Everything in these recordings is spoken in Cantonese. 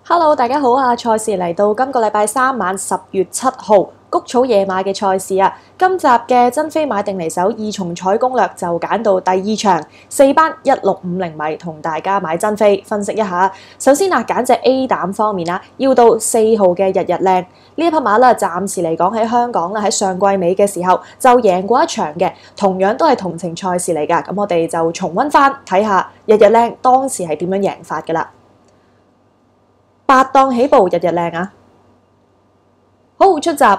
Hello，大家好啊！賽事嚟到今個禮拜三晚10月7號谷草野馬嘅賽事啊，今集嘅珍飛買定離手二重彩攻略就揀到第二場4班1650米，同大家買珍飛分析一下。首先啊，揀隻 A 膽方面啊，要到4號嘅日日靚呢一匹馬啦，暫時嚟講喺香港啦，喺上季尾嘅時候就贏過一場嘅，同樣都係同程賽事嚟㗎。咁我哋就重溫翻睇下日日靚當時係點樣贏法㗎啦。8檔起步，日日靚啊！好，出閘，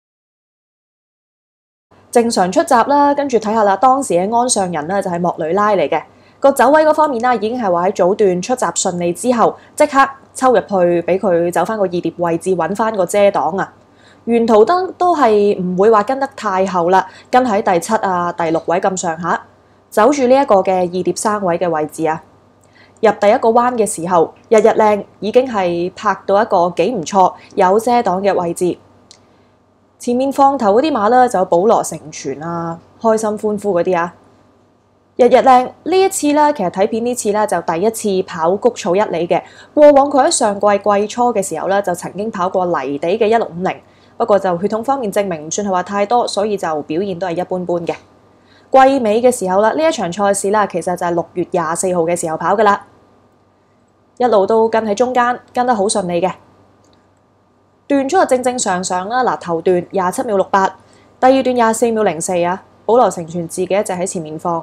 正常出閘啦。跟住睇下啦，當時嘅鞍上人咧就係莫雷拉嚟嘅。個走位嗰方面啦，已經係話喺早段出閘順利之後，即刻抽入去俾佢走翻個二疊位置，揾翻個遮擋啊！沿途都係唔會話跟得太後啦，跟喺第7啊、第6位咁上下，走住呢一個嘅二疊3位嘅位置啊！入第一個彎嘅時候，日日靚已經係拍到一個幾唔錯有遮擋嘅位置。前面放頭嗰啲馬咧就有保羅成全啊、開心歡呼嗰啲啊。日日靚呢一次咧，其實睇片呢次咧就第一次跑谷草1里嘅。過往佢喺上季季初嘅時候咧就曾經跑過泥地嘅1650，不過就血統方面證明唔算係話太多，所以就表現都係一般般嘅。季尾嘅時候啦，呢一場賽事啦，其實就係6月24號嘅時候跑噶啦，一路都跟喺中間，跟得好順利嘅。段速就正正常常啦，嗱頭段27秒68，第二段24秒04啊，保羅成全自己一隻喺前面放。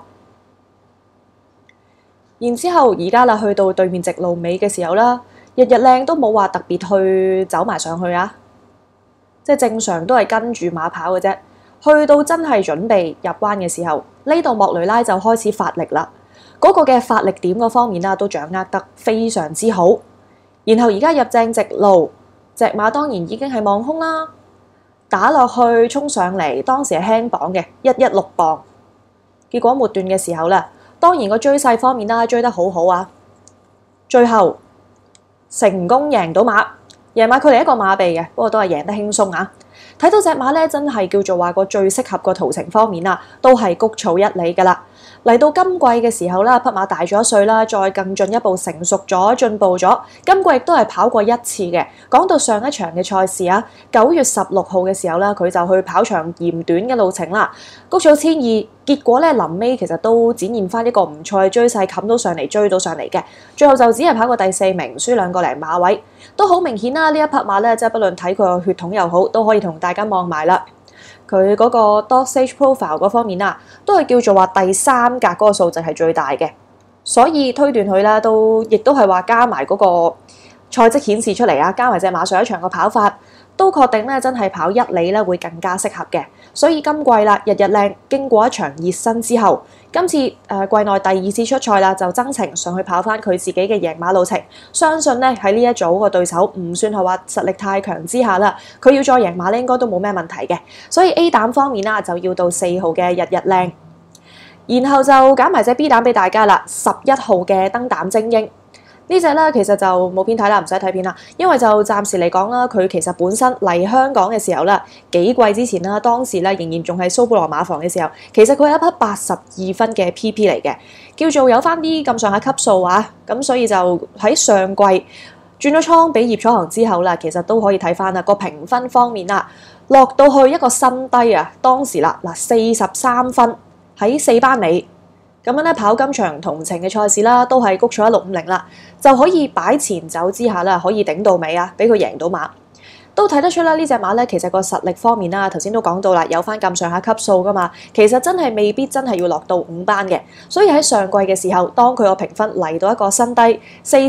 然之後而家啦，去到對面直路尾嘅時候啦，日日靚都冇話特別去走埋上去啊，即係正常都係跟住馬跑嘅啫。去到真係準備入彎嘅時候，呢度莫雷拉就開始發力啦。嗰個嘅發力點嗰方面啦，都掌握得非常之好。然後而家入正直路，隻馬當然已經係望空啦，打落去衝上嚟，當時係輕磅嘅116磅。結果末段嘅時候啦，當然個追勢方面啦，追得好好啊。最後成功贏到馬，贏馬距離一個馬鼻嘅，不過都係贏得輕鬆啊。睇到隻馬咧，真係叫做話個最適合個途程方面啊，都係谷草1里㗎啦。嚟到今季嘅時候啦，匹馬大咗1歲啦，再更進一步成熟咗、進步咗。今季亦都係跑過1次嘅。講到上一場嘅賽事啊，9月16號嘅時候啦，佢就去跑場嫌短嘅路程啦，谷草1200，結果咧臨尾其實都展現翻一個唔錯嘅追勢，冚到上嚟，追到上嚟嘅。最後就只係跑過第4名，輸2個零馬位，都好明顯啦。呢一匹馬咧，即係不論睇佢個血統又好，都可以同大家望埋啦。佢嗰個 Dosage Profile 嗰方面啊，都係叫做話第3格嗰個數值係最大嘅，所以推斷佢啦，亦都係話加埋嗰個賽績顯示出嚟啊，加埋隻馬上一場個跑法，都確定咧真係跑1里咧會更加適合嘅。所以今季啦，日日靚經過一場熱身之後，今次季內第2次出賽啦，就增程上去跑翻佢自己嘅贏馬路程。相信咧喺呢一組個對手唔算係話實力太強之下啦，佢要再贏馬咧應該都冇咩問題嘅。所以 A 膽方面啦，就要到4號嘅日日靚，然後就揀埋隻 B 膽俾大家啦，11號嘅燈膽精英。呢隻咧其實就冇片睇啦，唔使睇片啦，因為就暫時嚟講啦，佢其實本身嚟香港嘅時候啦，幾季之前啦，當時咧仍然仲係蘇布羅馬房嘅時候，其實佢係一匹82分嘅 PP 嚟嘅，叫做有翻啲咁上下級數啊，咁所以就喺上季轉咗倉俾葉楚航之後啦，其實都可以睇翻啦個評分方面啦，落到去一個新低啊，當時啦嗱43分喺4班尾。咁樣咧跑今場同程嘅賽事啦，都係谷草1650啦，就可以擺前走之下啦，可以頂到尾啊，俾佢贏到馬，都睇得出啦。呢隻馬咧，其實個實力方面啦，頭先都講到啦，有翻咁上下級數噶嘛，其實真係未必真係要落到5班嘅。所以喺上季嘅時候，當佢個評分嚟到一個新低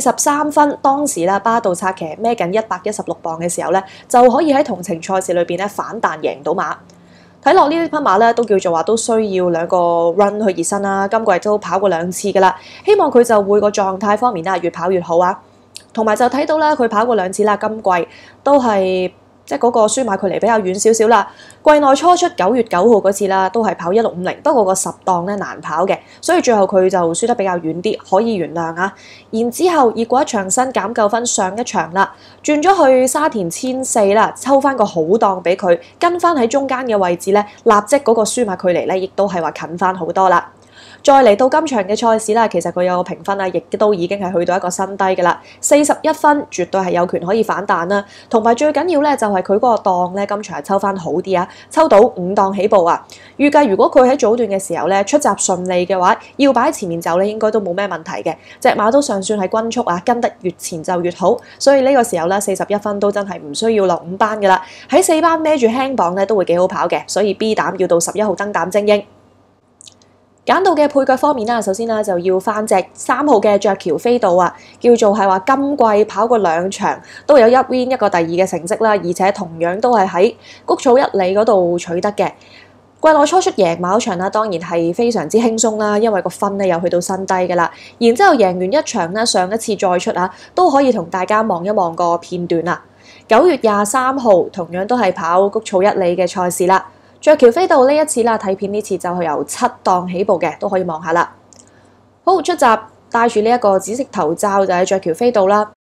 43分，當時啦巴道策騎孭緊116磅嘅時候咧，就可以喺同程賽事裏邊咧反彈贏到馬。睇落呢匹馬咧，都叫做話都需要2個 run 去熱身啦。今季都跑過2次噶啦，希望佢就會個狀態方面啦，越跑越好啊。同埋就睇到啦，佢跑過2次啦，今季都係即係嗰個輸馬距離比較遠少少啦。季內初出9月9號嗰次啦，都係跑1650，不過個10檔咧難跑嘅，所以最後佢就輸得比較遠啲，可以原諒啊。然之後熱過一場身減夠分上一場啦，轉咗去沙田1004啦，抽翻個好檔俾佢，跟翻喺中間嘅位置咧，立即嗰個輸馬距離咧，亦都係話近翻好多啦。 再嚟到今場嘅賽事啦，其實佢有個評分啊，亦都已經係去到一個新低㗎啦，41分，絕對係有權可以反彈啦。同埋最緊要咧就係佢嗰個檔咧，今場係抽翻好啲啊，抽到5檔起步啊。預計如果佢喺早段嘅時候咧出閘順利嘅話，要擺喺前面走咧應該都冇咩問題嘅。隻馬都尚算係均速啊，跟得越前就越好，所以呢個時候咧41分都真係唔需要落5班㗎啦。喺4班孭住輕磅咧都會幾好跑嘅，所以 B 膽要到11號燈膽精英。揀到嘅配腳方面啦，首先啦就要翻隻3號嘅雀橋飛度啊，叫做係話今季跑過2場都有1 win 一個第2嘅成績啦，而且同樣都係喺谷草1里嗰度取得嘅。季內初出贏馬場啦，當然係非常之輕鬆啦，因為個分咧又去到新低㗎啦。然之後贏完一場啦，上一次再出啊，都可以同大家望一望個片段啦。9月23號同樣都係跑谷草1里嘅賽事啦。雀橋飛度呢一次啦，睇片呢次就係由7檔起步嘅，都可以望下啦。好，出閘戴住呢一個紫色頭罩就係雀橋飛度啦。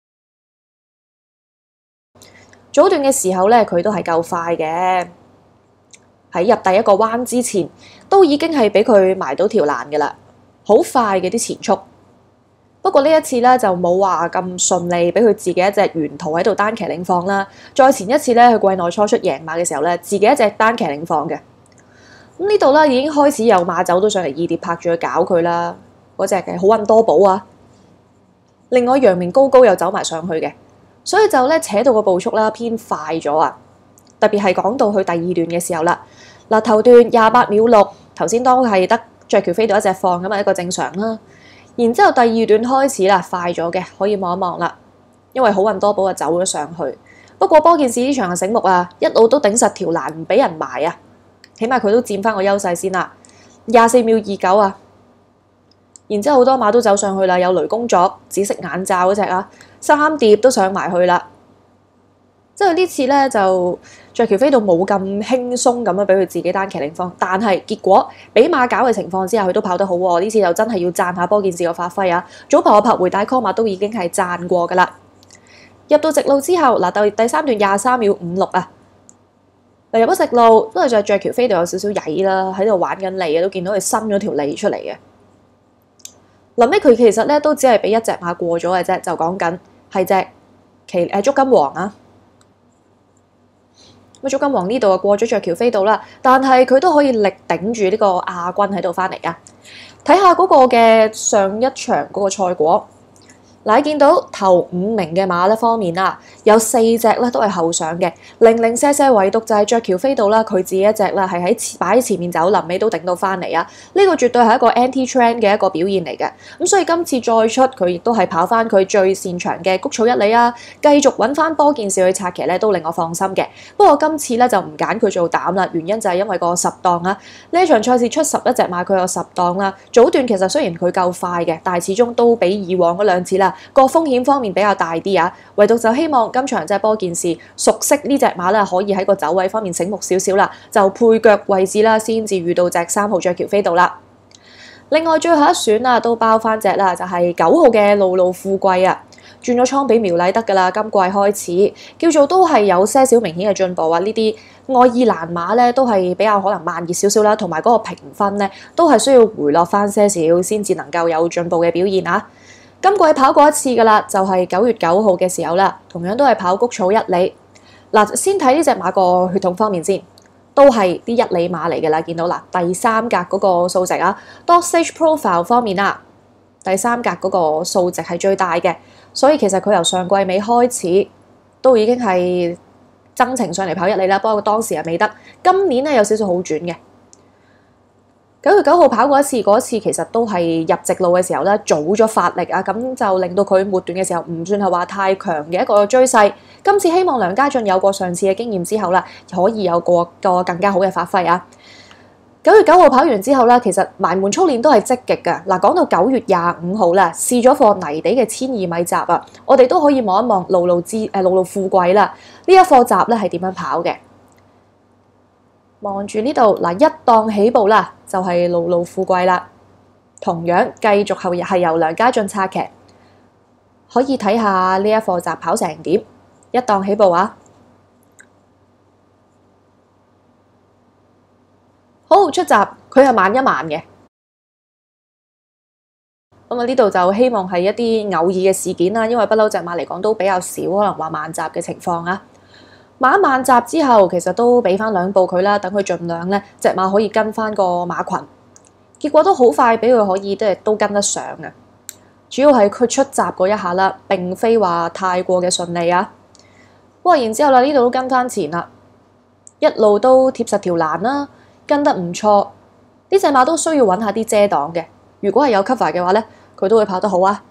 早段嘅時候咧，佢都係夠快嘅，喺入第一個彎之前都已經係俾佢埋到條欄嘅啦，好快嘅啲前速。不過呢一次咧就冇話咁順利，俾佢自己一隻沿途喺度單騎領放啦。再前一次咧，佢季內初出贏馬嘅時候咧，自己一隻單騎領放嘅。咁呢度咧已經開始有馬走到上嚟二碟拍住去搞佢啦。嗰隻嘅好運多寶啊！另外陽明高高又走埋上去嘅，所以就咧扯到個步速啦偏快咗啊！特別係講到去第2段嘅時候啦，嗱頭段28秒6，頭先當係得雀橋飛度一隻放咁啊，一個正常啦。然之後第2段開始啦，快咗嘅，可以望一望啦。因為好運多寶啊走咗上去，不過波件事呢場係醒目啊，一路都頂實條欄唔俾人埋啊，起碼佢都佔翻個優勢先啦。24秒29啊，然之後好多馬都走上去啦，有雷公作、紫色眼罩嗰隻啊，3碟都上埋去啦。即係呢次咧就雀橋飛度冇咁輕鬆咁樣俾佢自己單騎領放，但係結果俾馬搞嘅情況之下，佢都跑得好喎。呢次就真係要讚下波件事嘅發揮啊！早排我拍回帶 call 馬都已經係讚過噶啦。入到直路之後，嗱到第3段23秒56啊，入咗直路都係就雀橋飛度有少少曳啦，喺度玩緊脷啊，都見到佢伸咗條脷出嚟嘅。臨尾佢其實咧都只係俾一隻馬過咗嘅啫，就講緊係隻足金王啊。足金王呢度啊過咗雀橋飛度啦，但係佢都可以力頂住呢個亞軍喺度翻嚟啊！睇下嗰個嘅上一場嗰個賽果。嗱，你見到頭5名嘅馬咧方面啦，有4隻咧都係後上嘅，零零舍舍唯獨就係雀橋飛度啦，佢自己一隻啦係擺喺前面走，臨尾都頂到翻嚟啊！呢個絕對係一個 anti-trend 嘅一個表現嚟嘅，咁所以今次再出佢亦都係跑翻佢最擅長嘅谷草1里啊，繼續揾翻波件事去策騎咧都令我放心嘅。不過今次咧就唔揀佢做膽啦，原因就係因為個10檔啊，呢一場賽事出11隻馬，佢有10檔啦。早段其實雖然佢夠快嘅，但係始終都比以往嗰2次啦。個風險方面比較大啲啊，唯獨就希望今場即係波件事熟悉呢隻馬啦，可以喺個走位方面醒目少少啦，就配腳位置啦，先至遇到隻3號雀橋飛度啦。另外最後一選啊，都包翻隻啦，就係9號嘅路路富貴啊，轉咗倉俾苗禮德噶啦，今季開始叫做都係有些少明顯嘅進步啊。呢啲愛爾蘭馬咧都係比較可能慢熱少少啦，同埋嗰個評分咧都係需要回落翻些少，先至能夠有進步嘅表現啊。今季跑過一次㗎啦，就係9月9號嘅時候啦，同樣都係跑谷草1里。嗱，先睇呢隻馬個血統方面先，都係啲1里馬嚟㗎啦。見到嗱，第3格嗰個數值啊 ，Dosage Profile 方面啊，第3格嗰個數值係最大嘅，所以其實佢由上季尾開始都已經係增程上嚟跑1里啦。不過當時係未得，今年咧有少少好轉嘅。9月9號跑過一次，嗰次其實都係入直路嘅時候咧，早咗發力啊，咁就令到佢末段嘅時候唔算係話太強嘅一個追勢。今次希望梁家俊有過上次嘅經驗之後啦，可以有個更加好嘅發揮啊！9月9號跑完之後啦，其實埋門操練都係積極嘅。嗱，講到9月25號啦，試咗課泥地嘅1200米閘啊，我哋都可以望一望路路富貴啦。呢一課閘咧係點樣跑嘅？望住呢度嗱，一檔起步啦，就係路路富貴啦。同樣繼續後日係由梁家俊策騎，可以睇下呢一課閘跑成點。一檔起步啊，好出閘，佢係慢一慢嘅。 咁啊呢度就希望係一啲偶爾嘅事件啦，因為不嬲隻馬嚟講都比較少可能話慢閘嘅情況啊。馬慢閘之後，其實都俾翻2步佢啦，等佢盡量咧隻馬可以跟翻個馬群。結果都好快俾佢可以都跟得上嘅。主要係佢出閘嗰一下啦，並非話太過嘅順利啊。哇！然之後啦，呢度都跟翻前啦，一路都貼實條欄啦，跟得唔錯。呢隻馬都需要揾下啲遮擋嘅。如果係有 cover 嘅話咧，佢都會跑得好啊。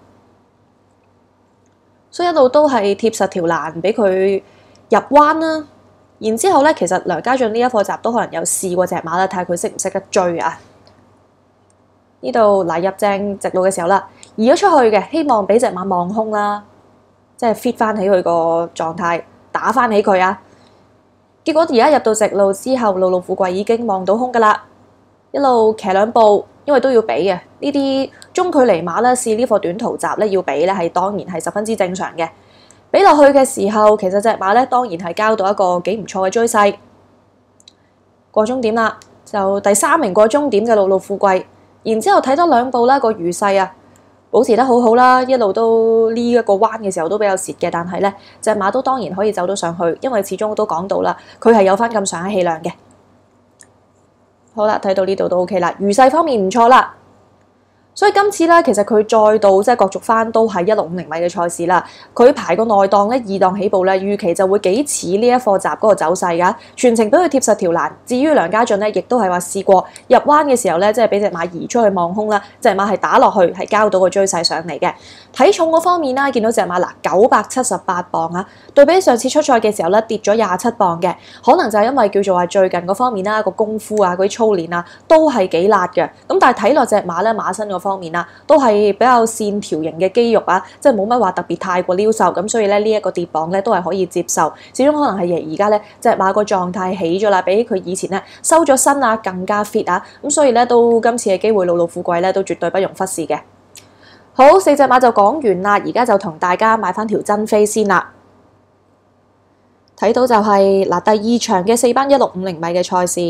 所以一路都係貼實條欄俾佢入彎啦。然之後咧，其實梁家俊呢一課閘都可能有試過隻馬啦，睇下佢識唔識得追啊。呢度嗱入正直路嘅時候啦，移咗出去嘅，希望俾隻馬望空啦，即係 fit 翻起佢個狀態，打翻起佢啊。結果而家入到直路之後，路路富貴已經望到空噶啦，一路騎2步，因為都要俾嘅。呢啲中距離馬咧試呢課短途閘咧要俾咧，係當然係十分之正常嘅。俾落去嘅時候，其實隻馬咧當然係交到一個幾唔錯嘅追勢。過終點啦，就第3名過終點嘅路路富貴。然之後睇多2步啦，個餘勢啊，保持得好好啦，一路都呢一個彎嘅時候都比較蝕嘅，但係咧隻馬都當然可以走到上去，因為始終都講到啦，佢係有翻咁上下氣量嘅。好啦，睇到呢度都 OK 啦，餘勢方面唔錯啦。所以今次咧，其實佢再度即係角逐翻都係1650米嘅賽事啦。佢排個內檔咧2檔起步咧，預期就會幾似呢一課閘嗰個走勢㗎。全程俾佢貼實條欄。至於梁家俊咧，亦都係話試過入彎嘅時候咧，即係俾隻馬移出去望空啦，隻馬係打落去係交到個追勢上嚟嘅。體重嗰方面啦，見到隻馬嗱978磅啊，對比上次出賽嘅時候咧跌咗27磅嘅，可能就係因為叫做話最近嗰方面啦個功夫啊嗰啲操練啊都係幾辣嘅。咁但係睇落隻馬咧馬身方面啦，都係比較線條型嘅肌肉啊，即係冇乜話特別太過撩瘦，咁所以咧呢一個跌磅咧都係可以接受。始終可能係而家咧隻馬個狀態起咗啦，比佢以前咧收咗身啊更加 fit 啊，咁所以咧都今次嘅機會路路富貴咧都絕對不容忽視嘅。好，4隻馬就講完啦，而家就同大家買翻條真飛先啦。睇到就係嗱第2場嘅4班1650米嘅賽事，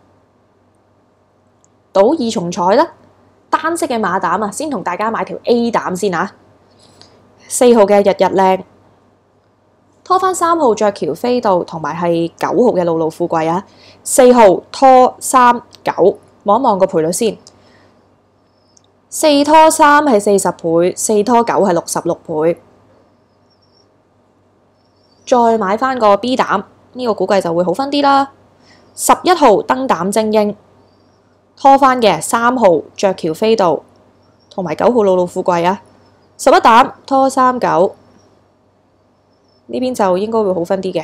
賭2重彩啦。單色嘅馬膽啊，先同大家買條 A 膽先啊。4號嘅日日靚，拖翻3號雀橋飛道，同埋係9號嘅路路富貴啊。4號拖3 9，望一望個賠率先。4拖3係40倍，4拖9係66倍。再買翻個 B 膽，呢個估計就會好分啲啦。11號燈膽精英。拖翻嘅3號雀橋飛道同埋9號路路富貴啊，11膽拖3 9，呢邊就應該會好分啲嘅。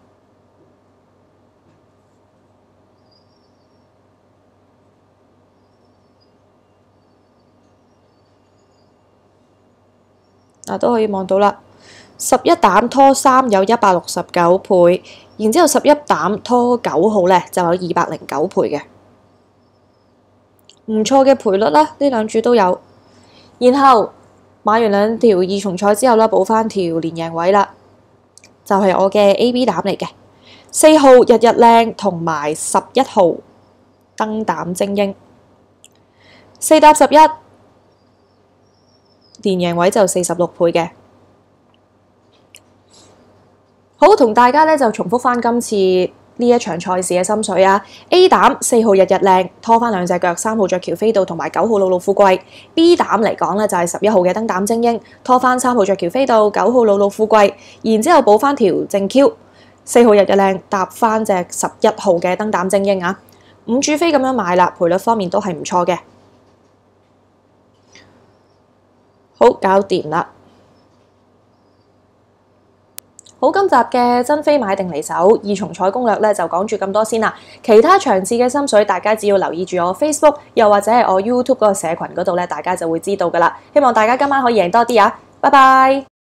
都可以望到啦，11膽拖3有169倍，然之後11膽拖9號咧就有209倍嘅。唔錯嘅賠率啦，呢2注都有。然後買完2條2重彩之後啦，補翻條連贏位啦，就係我嘅 A、B 膽嚟嘅。4號日日靚同埋11號燈膽精英，4搭11，連贏位就46倍嘅。好，同大家咧就重複翻今次呢一場賽事嘅心水啊 ！A 膽4號日日靚，拖翻2隻腳，3號雀橋飛道同埋9號路路富貴。B 膽嚟講咧就係11號嘅燈膽精英，拖翻3號雀橋飛道，9號路路富貴，然之後補翻條正 Q， 4號日日靚搭翻隻11號嘅燈膽精英啊！5注飛咁樣買啦，賠率方面都係唔錯嘅。好，搞掂啦！好，今集嘅真飛買定離手2重彩攻略咧就講住咁多先啦。其他場次嘅心水，大家只要留意住我 Facebook 又或者係我 YouTube 嗰個社群嗰度咧，大家就會知道噶啦。希望大家今晚可以贏多啲啊！拜拜。